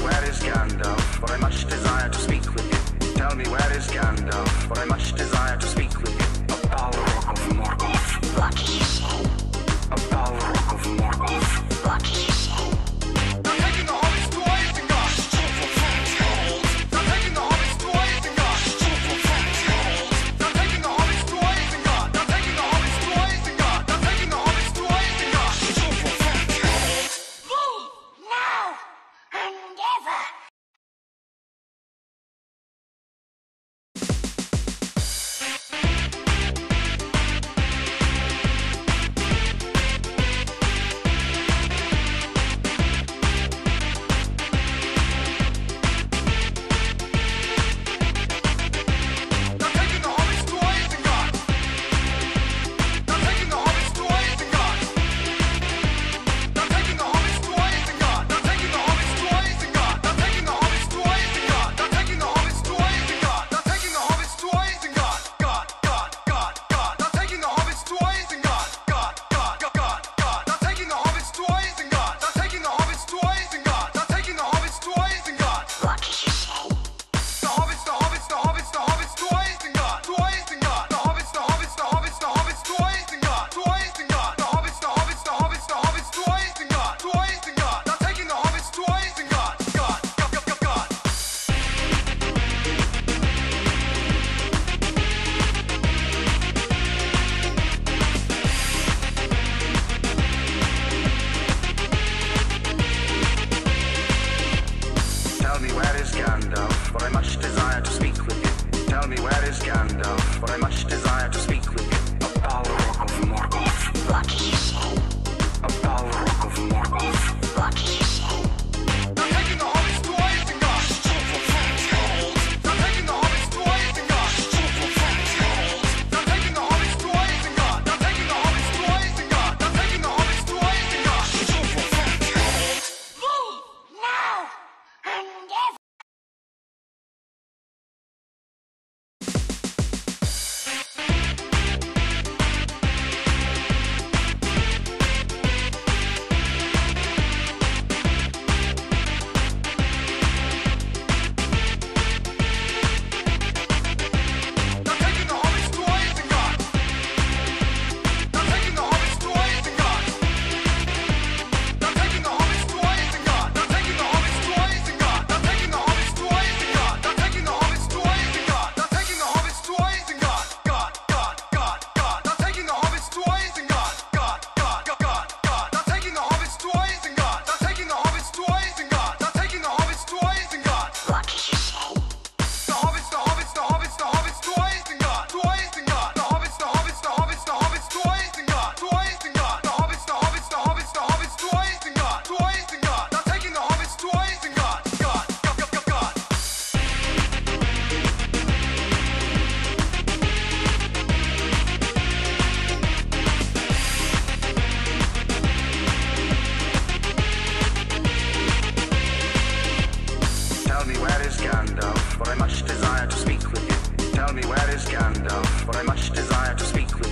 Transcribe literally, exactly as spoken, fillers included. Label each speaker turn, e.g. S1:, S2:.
S1: where is Gandalf? For I much desire to speak with you. Tell me where is Gandalf? For I much desire to speak with you. A Balrog of Morgoth.
S2: What did you say?
S1: A Balrog of Morgoth.
S2: What did you say?
S3: They're taking the hobbits to Isengard.
S2: Stupid factoid.
S3: They're taking the hobbits to Isengard.
S2: Stupid factoid.
S3: They're taking the hobbits to Isengard. They're taking the hobbits to Isengard. They're taking the hobbits to Isengard.
S2: Stupid factoid. Leave now and ever.
S3: They're taking the hobbits to Isengard. They're taking the hobbits to Isengard. They're taking the hobbits to Isengard. They're taking the hobbits to Isengard. They're taking the hobbits to Isengard. They're taking the hobbits to Isengard. They're taking the hobbits to Isengard. God, God, God, God. They're taking the hobbits to Isengard. God, God, God, God. They're taking the hobbits to Isengard. They're taking the hobbits to Isengard. They're taking the hobbits to Isengard.
S2: What did you say?
S3: The hobbits, the hobbits, the hobbits, the hobbits to Isengard, to Isengard. The hobbits, the hobbits, the hobbits, the hobbits to Isengard, to Isengard. The hobbits, the hobbits, the hobbits, the hobbits to Isengard, to Isengard. They're taking the hobbits to Isengard. God, God, God, God.
S1: Tell me where is Gandalf? For I much desire to speak with you. Tell me where is Gandalf? For I much desire to speak with you. A Balrog of Morgoth.
S2: What did you say?
S1: A Balrog of Morgoth.
S2: What did you say?
S3: They're taking the hobbits to Isengard.
S2: Stupid factoid.
S3: They're taking the hobbits to Isengard.
S2: Stupid factoid.
S3: They're taking the hobbits to Isengard. They're taking the hobbits to Isengard. They're taking the hobbits to Isengard.
S2: Stupid factoid. Leave now and ever.
S3: They're taking the hobbits to Isengard. They're taking the hobbits to Isengard. They're taking the hobbits to Isengard. They're taking the hobbits to Isengard. They're taking the hobbits to Isengard. They're taking the hobbits to Isengard. They're taking the hobbits to Isengard. God, God, God, God. They're taking the hobbits to Isengard. God, God, God, God. They're taking the hobbits to Isengard. They're taking the hobbits to Isengard. They're taking the hobbits to Isengard.
S2: What did you say?
S3: The hobbits, the hobbits, the hobbits, the hobbits to Isengard, to Isengard. The hobbits, the hobbits, the hobbits, the hobbits to Isengard, to Isengard. The hobbits, the hobbits, the hobbits, the hobbits to Isengard, to Isengard. They're taking the hobbits to Isengard. God, God, God, God, God.
S1: Tell me where is Gandalf? For I much desire to speak with you. Tell me where is Gandalf? For I much desire to speak with you.